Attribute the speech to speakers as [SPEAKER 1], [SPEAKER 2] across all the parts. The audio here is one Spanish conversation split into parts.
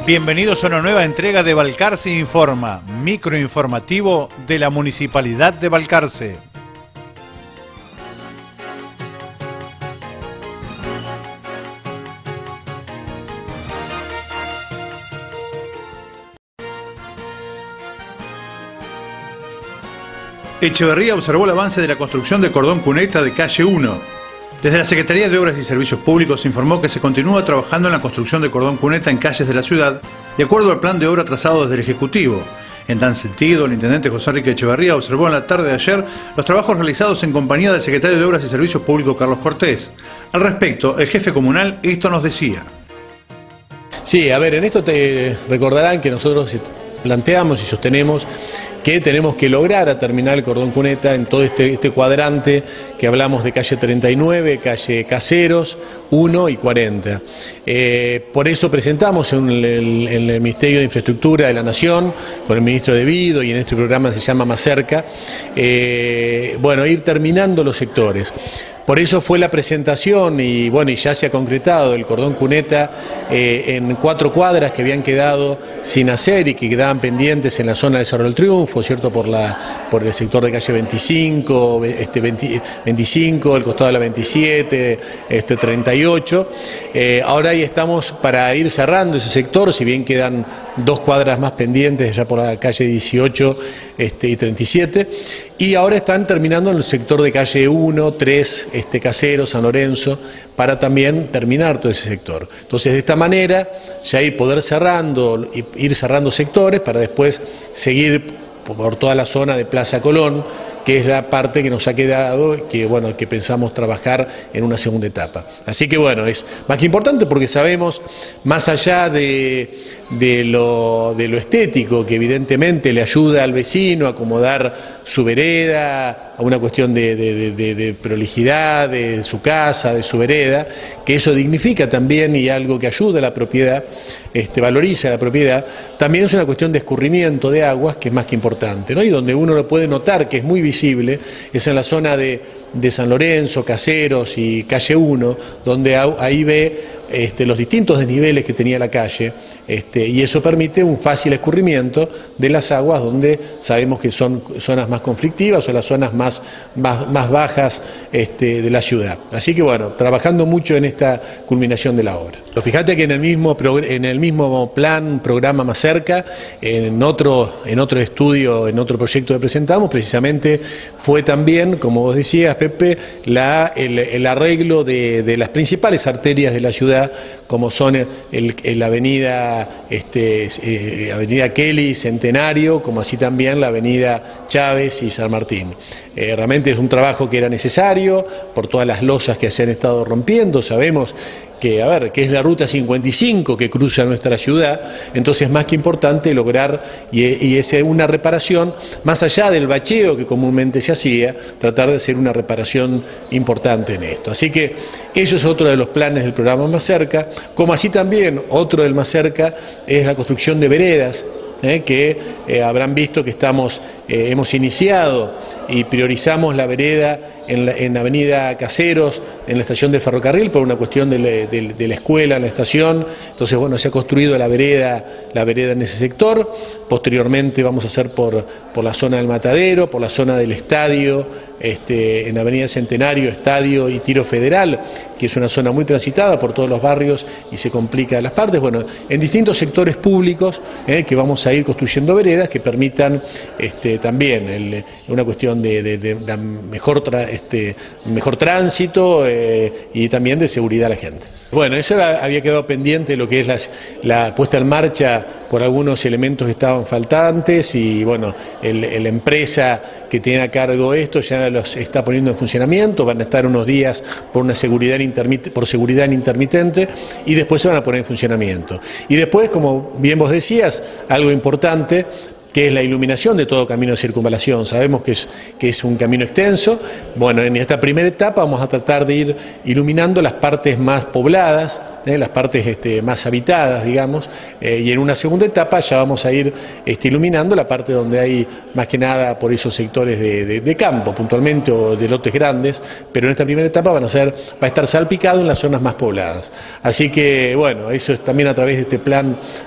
[SPEAKER 1] Bienvenidos a una nueva entrega de Balcarce Informa, microinformativo de la Municipalidad de Balcarce. Echeverría observó el avance de la construcción de cordón cuneta de calle 1. Desde la Secretaría de Obras y Servicios Públicos se informó que se continúa trabajando en la construcción de cordón cuneta en calles de la ciudad, de acuerdo al plan de obra trazado desde el Ejecutivo. En tal sentido, el intendente José Enrique Echeverría observó en la tarde de ayer los trabajos realizados en compañía del secretario de Obras y Servicios Públicos, Carlos Cortés. Al respecto, el jefe comunal esto nos decía.
[SPEAKER 2] Sí, a ver, en esto te recordarán que nosotros planteamos y sostenemos que tenemos que lograr a terminar el cordón cuneta en todo este cuadrante que hablamos de calle 39, calle Caseros, 1 y 40. Por eso presentamos en el Ministerio de Infraestructura de la Nación, con el ministro De Vido, y en este programa se llama Más Cerca, ir terminando los sectores. Por eso fue la presentación y ya se ha concretado el cordón cuneta en 4 cuadras que habían quedado sin hacer y que quedaban pendientes en la zona del Cerro del Triunfo, ¿cierto? Por el sector de calle 25, 25, el costado de la 27, 38. Ahora ahí estamos para ir cerrando ese sector, si bien quedan 2 cuadras más pendientes ya por la calle 18 y 37. Y ahora están terminando en el sector de calle 1, 3, Caseros, San Lorenzo, para también terminar todo ese sector. Entonces, de esta manera, ya ir cerrando sectores para después seguir por toda la zona de Plaza Colón, que es la parte que nos ha quedado, que pensamos trabajar en una segunda etapa. Así que es más que importante porque sabemos, más allá de lo estético, que evidentemente le ayuda al vecino a acomodar su vereda, a una cuestión de prolijidad de su casa, de su vereda, que eso dignifica también y algo que ayuda a la propiedad, valoriza la propiedad, también es una cuestión de escurrimiento de aguas que es más que importante, ¿no? Y donde uno lo puede notar que es muy visible, es en la zona de San Lorenzo, Caseros y calle 1, donde ahí ve los distintos desniveles que tenía la calle, y eso permite un fácil escurrimiento de las aguas donde sabemos que son zonas más conflictivas o las zonas más bajas de la ciudad. Así que trabajando mucho en esta culminación de la obra. Fíjate que en el mismo programa Más Cerca, en otro estudio, en otro proyecto que presentamos, precisamente fue también, como vos decías, Pepe, el arreglo de las principales arterias de la ciudad, como son la avenida Kelly, Centenario, como así también la avenida Chávez y San Martín. Realmente es un trabajo que era necesario por todas las losas que se han estado rompiendo. Sabemos que es la ruta 55 que cruza nuestra ciudad, entonces más que importante lograr y es una reparación, más allá del bacheo que comúnmente se hacía, tratar de hacer una reparación importante en esto. Así que eso es otro de los planes del programa Más Cerca, como así también otro del Más Cerca es la construcción de veredas, que habrán visto que hemos iniciado y priorizamos la vereda en la avenida Caseros, en la estación de ferrocarril, por una cuestión de la escuela en la estación. Entonces, se ha construido la vereda en ese sector. Posteriormente vamos a hacer por la zona del Matadero, por la zona del estadio, en avenida Centenario, Estadio y Tiro Federal, que es una zona muy transitada por todos los barrios y se complica las partes. En distintos sectores públicos que vamos a ir construyendo veredas que permitan también una cuestión de mejor tránsito y también de seguridad a la gente. Eso había quedado pendiente lo que es la puesta en marcha por algunos elementos que estaban faltantes y la empresa que tiene a cargo esto ya los está poniendo en funcionamiento, van a estar unos días por seguridad intermitente y después se van a poner en funcionamiento. Y después, como bien vos decías, algo importante, que es la iluminación de todo camino de circunvalación. Sabemos que es un camino extenso. En esta primera etapa vamos a tratar de ir iluminando las partes más pobladas, las partes más habitadas, digamos, y en una segunda etapa ya vamos a ir iluminando la parte donde hay más que nada por esos sectores de campo, puntualmente, o de lotes grandes, pero en esta primera etapa va a estar salpicado en las zonas más pobladas. Así que, eso es también a través de este plan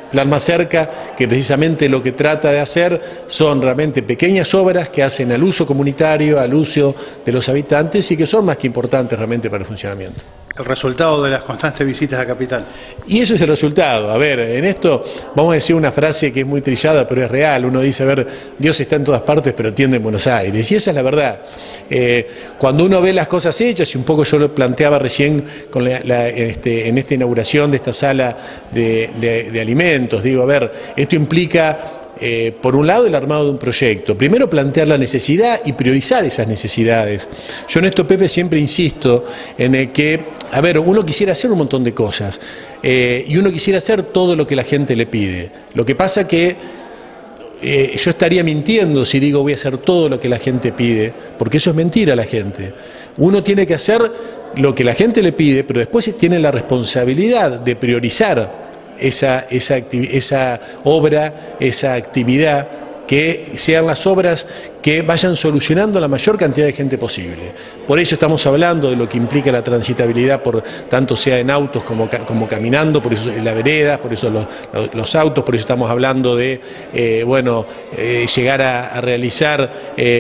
[SPEAKER 2] Plan Más Cerca, que precisamente lo que trata de hacer son realmente pequeñas obras que hacen al uso comunitario, al uso de los habitantes y que son más que importantes realmente para el funcionamiento.
[SPEAKER 1] El resultado de las constantes visitas a Capital.
[SPEAKER 2] Y eso es el resultado. A ver, en esto vamos a decir una frase que es muy trillada, pero es real. Uno dice, a ver, Dios está en todas partes, pero tiende en Buenos Aires. Y esa es la verdad. Cuando uno ve las cosas hechas, y un poco yo lo planteaba recién con en esta inauguración de esta sala de alimentos, digo, a ver, esto implica... por un lado, el armado de un proyecto. Primero, plantear la necesidad y priorizar esas necesidades. Yo en esto, Pepe, siempre insisto en el que, a ver, uno quisiera hacer un montón de cosas y uno quisiera hacer todo lo que la gente le pide. Lo que pasa que yo estaría mintiendo si digo voy a hacer todo lo que la gente pide, porque eso es mentira a la gente. Uno tiene que hacer lo que la gente le pide, pero después tiene la responsabilidad de priorizar esa obra, esa actividad, que sean las obras que vayan solucionando a la mayor cantidad de gente posible. Por eso estamos hablando de lo que implica la transitabilidad, por tanto sea en autos como caminando, por eso en la vereda, por eso los autos, por eso estamos hablando de llegar a realizar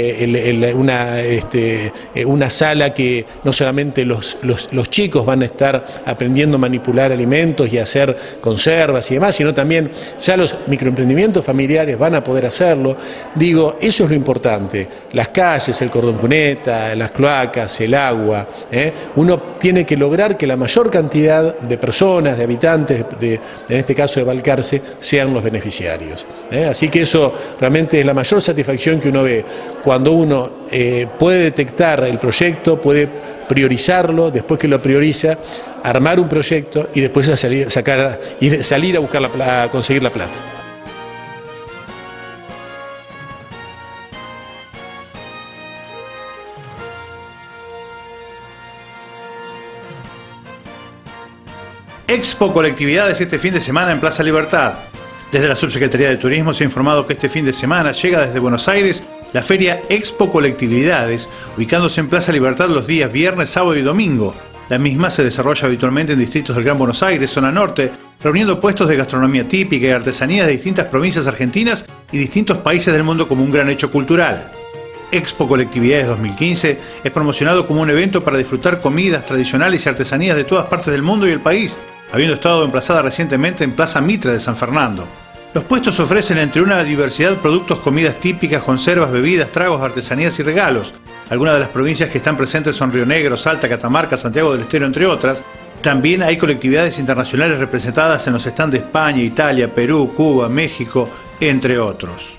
[SPEAKER 2] una sala que no solamente los chicos van a estar aprendiendo a manipular alimentos y a hacer conservas y demás, sino también ya los microemprendimientos familiares van a poder hacerlo. Digo, eso es lo importante. Las calles, el cordón cuneta, las cloacas, el agua. Uno tiene que lograr que la mayor cantidad de personas, de habitantes, en este caso de Balcarce, sean los beneficiarios. Así que eso realmente es la mayor satisfacción que uno ve cuando uno puede detectar el proyecto, puede priorizarlo, después que lo prioriza, armar un proyecto y después salir a buscar a conseguir la plata.
[SPEAKER 1] Expo Colectividades este fin de semana en Plaza Libertad. Desde la Subsecretaría de Turismo se ha informado que este fin de semana llega desde Buenos Aires la feria Expo Colectividades, ubicándose en Plaza Libertad los días viernes, sábado y domingo. La misma se desarrolla habitualmente en distritos del Gran Buenos Aires, zona norte, reuniendo puestos de gastronomía típica y artesanías de distintas provincias argentinas y distintos países del mundo como un gran hecho cultural. Expo Colectividades 2015 es promocionado como un evento para disfrutar comidas tradicionales y artesanías de todas partes del mundo y el país, habiendo estado emplazada recientemente en Plaza Mitre de San Fernando. Los puestos ofrecen entre una diversidad de productos, comidas típicas, conservas, bebidas, tragos, artesanías y regalos. Algunas de las provincias que están presentes son Río Negro, Salta, Catamarca, Santiago del Estero, entre otras. También hay colectividades internacionales representadas en los stands de España, Italia, Perú, Cuba, México, entre otros.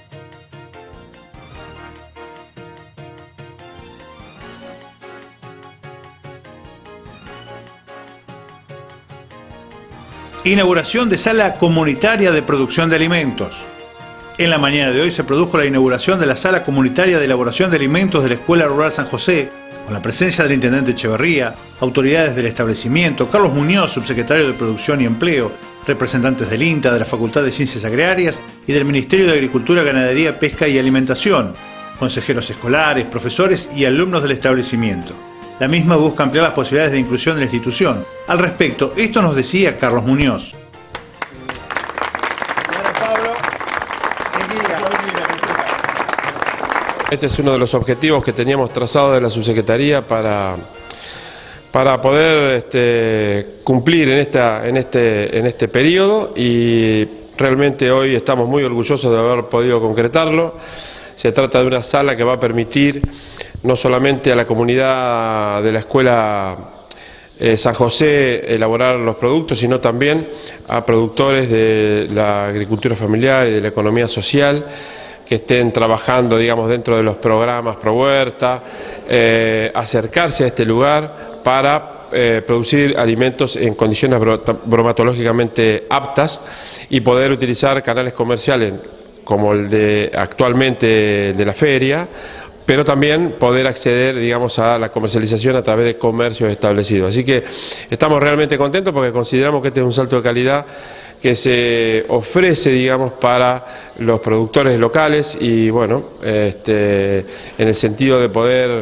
[SPEAKER 1] Inauguración de sala comunitaria de producción de alimentos. En la mañana de hoy se produjo la inauguración de la sala comunitaria de elaboración de alimentos de la Escuela Rural San José, con la presencia del intendente Echeverría, autoridades del establecimiento, Carlos Muñoz, subsecretario de Producción y Empleo, representantes del INTA, de la Facultad de Ciencias Agrarias y del Ministerio de Agricultura, Ganadería, Pesca y Alimentación, consejeros escolares, profesores y alumnos del establecimiento. La misma busca ampliar las posibilidades de inclusión en la institución. Al respecto, esto nos decía Carlos Muñoz.
[SPEAKER 3] Este es uno de los objetivos que teníamos trazado de la subsecretaría para poder cumplir en este periodo, y realmente hoy estamos muy orgullosos de haber podido concretarlo. Se trata de una sala que va a permitir no solamente a la comunidad de la Escuela San José elaborar los productos, sino también a productores de la agricultura familiar y de la economía social que estén trabajando, digamos, dentro de los programas Pro Huerta, acercarse a este lugar para producir alimentos en condiciones bromatológicamente aptas y poder utilizar canales comerciales como el de actualmente de la feria, pero también poder acceder, digamos, a la comercialización a través de comercios establecidos. Así que estamos realmente contentos porque consideramos que este es un salto de calidad que se ofrece, digamos, para los productores locales y, bueno, en el sentido de poder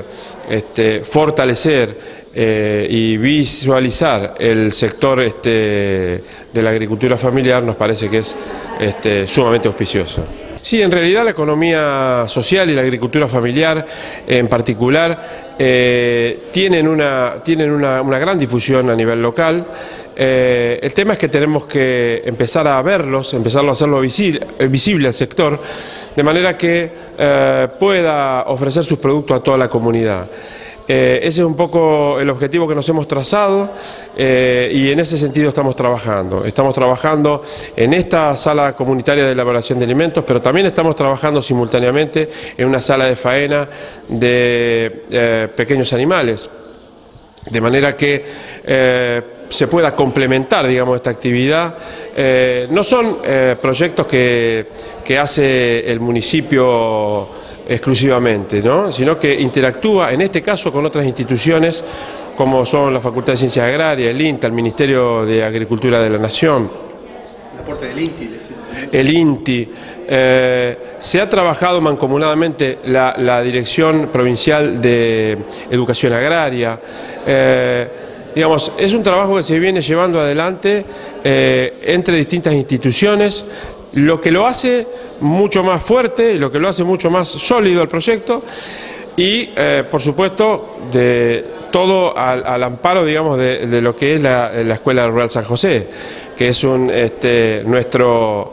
[SPEAKER 3] fortalecer y visualizar el sector de la agricultura familiar nos parece que es sumamente auspicioso. Sí, en realidad la economía social y la agricultura familiar en particular tienen una gran difusión a nivel local. El tema es que tenemos que empezar a verlos, empezarlo a hacerlo visible al sector, de manera que pueda ofrecer sus productos a toda la comunidad. Ese es un poco el objetivo que nos hemos trazado y en ese sentido estamos trabajando. Estamos trabajando en esta sala comunitaria de elaboración de alimentos, pero también estamos trabajando simultáneamente en una sala de faena de pequeños animales, de manera que se pueda complementar, digamos, esta actividad. No son proyectos que hace el municipio exclusivamente, ¿no? Sino que interactúa en este caso con otras instituciones como son la Facultad de Ciencias Agrarias, el INTA, el Ministerio de Agricultura de la Nación,
[SPEAKER 1] el aporte del INTI,
[SPEAKER 3] el INTI. Se ha trabajado mancomunadamente la Dirección Provincial de Educación Agraria. Digamos, es un trabajo que se viene llevando adelante entre distintas instituciones, lo que lo hace mucho más fuerte, lo que lo hace mucho más sólido el proyecto y, por supuesto, de todo al amparo, digamos, de lo que es la Escuela Rural San José, que es nuestro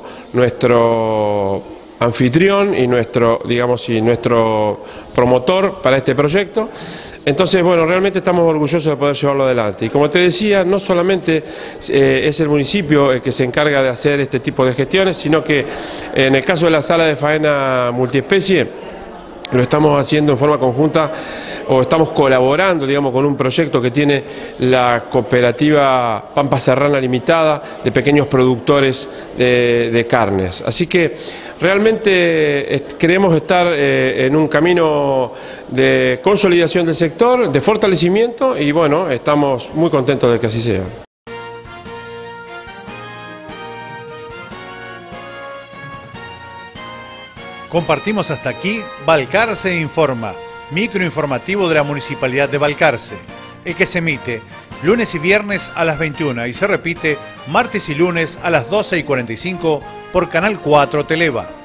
[SPEAKER 3] anfitrión y nuestro promotor para este proyecto. Entonces, bueno, realmente estamos orgullosos de poder llevarlo adelante. Y como te decía, no solamente es el municipio el que se encarga de hacer este tipo de gestiones, sino que en el caso de la sala de faena multiespecie, lo estamos haciendo en forma conjunta o estamos colaborando, digamos, con un proyecto que tiene la cooperativa Pampa Serrana Limitada de pequeños productores de carnes. Así que realmente queremos estar en un camino de consolidación del sector, de fortalecimiento y bueno, estamos muy contentos de que así sea.
[SPEAKER 1] Compartimos hasta aquí Balcarce Informa, microinformativo de la Municipalidad de Balcarce, el que se emite lunes y viernes a las 21 y se repite martes y lunes a las 12:45 por Canal 4 Televa.